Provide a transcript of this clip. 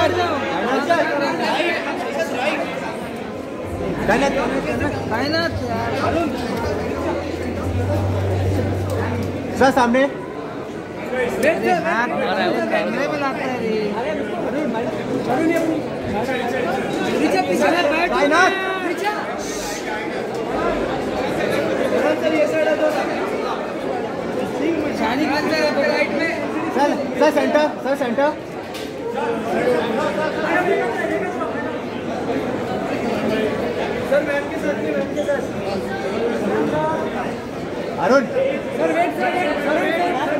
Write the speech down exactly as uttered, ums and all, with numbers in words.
Sir सामने कैमरे में लाता है रे। Sir sir centre sir centre sir ma'am के साथ में मैम के साथ Arun sir wait sir wait sir